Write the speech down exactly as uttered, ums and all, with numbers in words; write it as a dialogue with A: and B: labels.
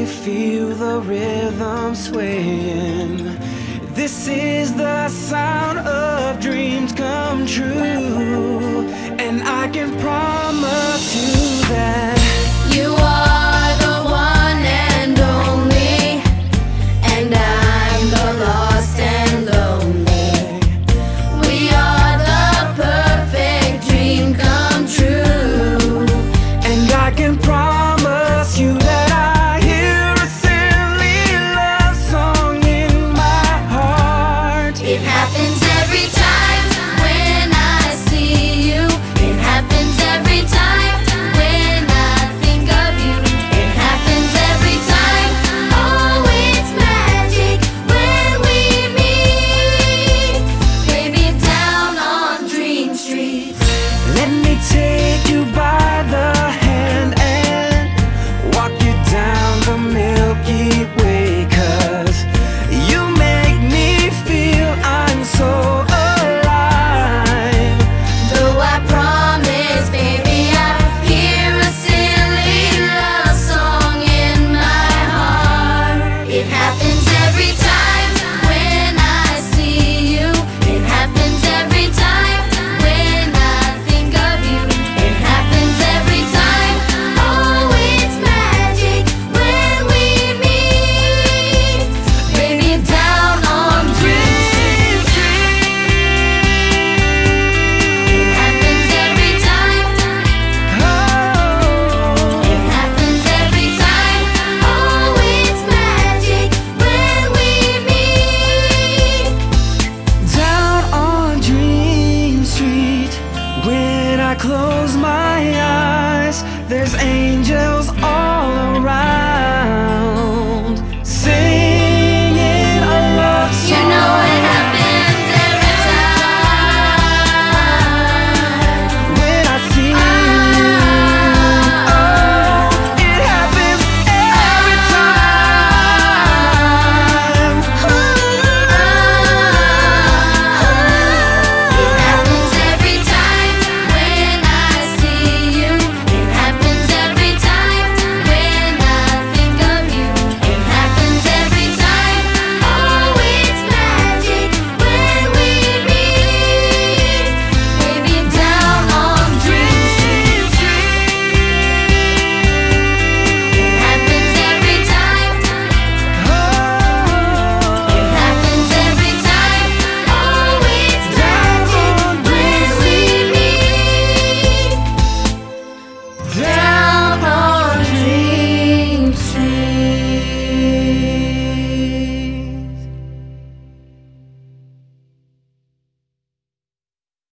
A: feel the rhythm swaying. This is the sound of dreams come true, and I can promise you that
B: you are the one and only, and I'm the lost and lonely. We are the perfect dream come true,
A: and I can promise you that I hear a silly love song in my heart.
B: it happens every time when I see you. It happens every time when I think of you. It happens every time. Oh, it's magic when we meet. Baby, down on Dream Street.
A: Let me take you by the hand and walk you down the Milky Way, 'cause you make me feel I'm so alive.
B: Though I promise, baby, I hear a silly love song in my heart. It happens every time when I see you. It happens every time when I think of you. It happens every time. Oh, it's magic when we meet. Baby, down on Dream Street. It happens every time.
A: Oh,
B: It happens every time. Oh, it's magic when we meet.
A: down on Dream Street. When I close my eyes, there's angels